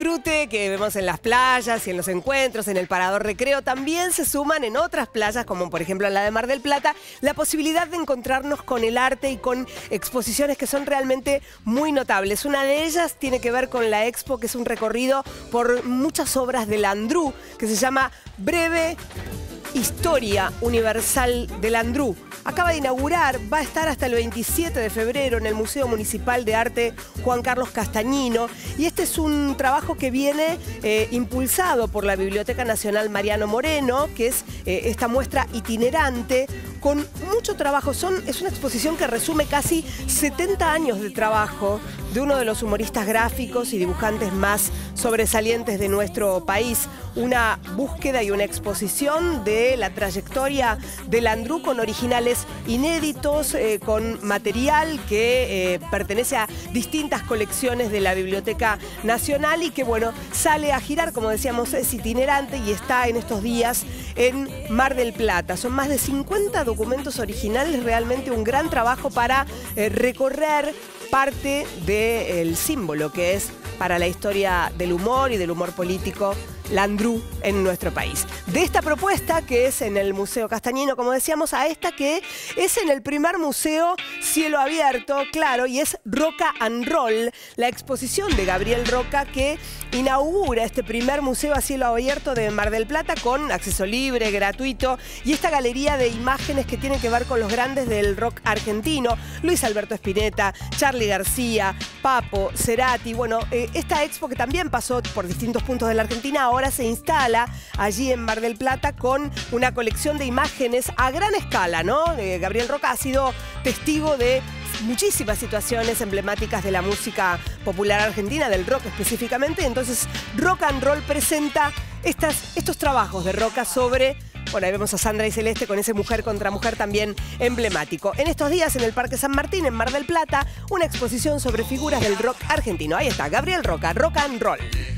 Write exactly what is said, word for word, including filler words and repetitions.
disfrute que vemos en las playas y en los encuentros, en el Parador Recreo, también se suman en otras playas, como por ejemplo en la de Mar del Plata, la posibilidad de encontrarnos con el arte y con exposiciones que son realmente muy notables. Una de ellas tiene que ver con la Expo, que es un recorrido por muchas obras de Landru, que se llama Breve Historia Universal de Landru. Acaba de inaugurar, va a estar hasta el veintisiete de febrero en el Museo Municipal de Arte Juan Carlos Castañino. Y este es un trabajo que viene eh, impulsado por la Biblioteca Nacional Mariano Moreno, que es eh, esta muestra itinerante con mucho trabajo. Son, es una exposición que resume casi setenta años de trabajo de uno de los humoristas gráficos y dibujantes más sobresalientes de nuestro país. Una búsqueda y una exposición de la trayectoria de Landru con originales inéditos, eh, con material que eh, pertenece a distintas colecciones de la Biblioteca Nacional y que, bueno, sale a girar, como decíamos, es itinerante y está en estos días en Mar del Plata. Son más de cincuenta documentos originales, realmente un gran trabajo para eh, recorrer parte del símbolo que es para la historia del humor y del humor político Landru en nuestro país. De esta propuesta, que es en el Museo Castañino, como decíamos, a esta que es en el primer museo cielo abierto, claro, y es Roca and Roll, la exposición de Gabriel Roca que inaugura este primer museo a cielo abierto de Mar del Plata con acceso libre, gratuito, y esta galería de imágenes que tienen que ver con los grandes del rock argentino, Luis Alberto Spinetta, Charly García, Papo, Cerati. Bueno, eh, esta expo que también pasó por distintos puntos de la Argentina, ahora se instala allí en Mar del Plata con una colección de imágenes a gran escala, ¿no? Eh, Gabriel Roca ha sido testigo de muchísimas situaciones emblemáticas de la música popular argentina, del rock específicamente. Entonces, Rock and Roll presenta estas, estos trabajos de Roca sobre... Bueno, ahí vemos a Sandra y Celeste con ese mujer contra mujer también emblemático. En estos días, en el Parque San Martín, en Mar del Plata, una exposición sobre figuras del rock argentino. Ahí está, Gabriel Roca, Rock and Roll.